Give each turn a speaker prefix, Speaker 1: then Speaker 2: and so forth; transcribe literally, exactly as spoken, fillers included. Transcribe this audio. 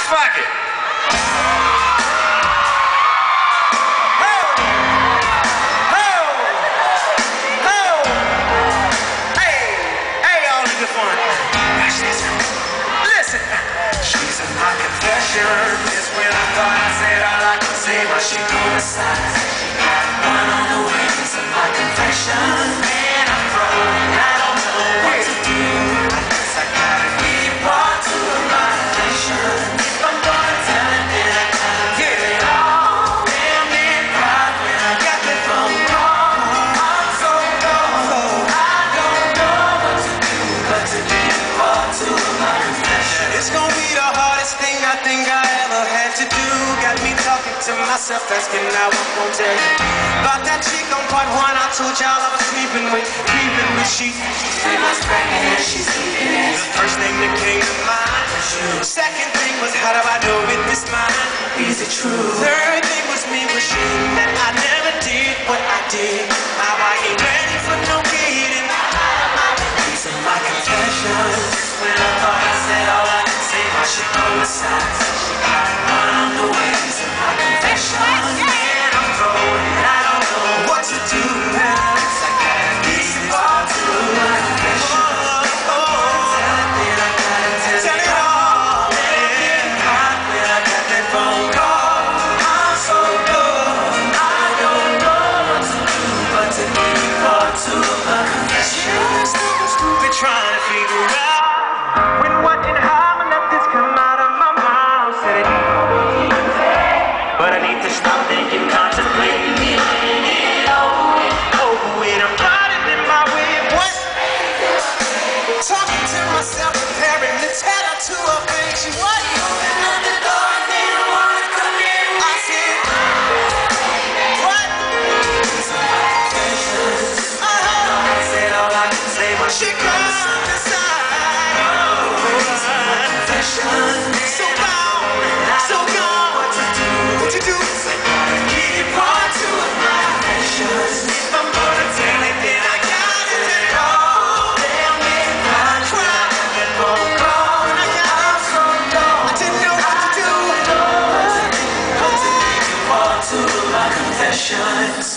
Speaker 1: Fuck it.
Speaker 2: Listen, she's in my confession. Is when I thought I said all I could say, but she pulled aside. She got one on the wings of my confession. Man, I'm frozen. I don't know what to do. I guess I gotta keep on to my confession. If I'm gonna tell it, then I gotta get it all. Damn it, cried when I got the phone call. I'm so gone. I don't know what to do, but to keep on to my confession. It's gonna be the hardest thing I think I ever had to do. Got me talking to myself, asking now I won't tell you about that chick on part one. I told y'all I was sleeping with, creeping with. She in my second, she's sleeping. The first thing that came to mind was you. Second thing was, how do I know it is mine? Is it true? Third thing was me wishing that I never did what I did. Now I ain't ready for no kidding. These are my confessions. When I thought I said all I could say, why she pulled aside? She got one on the wings of my confession. Man, I'm throwing, I don't know what to do now. I gotta keep on to my confession. Tell it, then I gotta tell it all. Man, hot when I got that phone call. I'm so good, I don't know what to do, but to keep on to my confession. Stupid, stupid, trying to figure out when, what, and how I let this come out of my mouth. Said it, but I need to stop thinking, contemplating, getting it over with. Over with, I'm riding in my way of what? Talking to myself, preparing to tell her to her face. She what? Open up the door and they don't wanna come in. I said, what? These are my confessions. Uh-huh. I said all I can say, but she comes inside. So gone, so gone. What to do? What to do? I gotta keep on to my confessions. If I'm gonna tell it, then I gotta tell it all. Damn it, I cried and phone call. I got so low. I didn't know what to do. But to keep on to my confessions.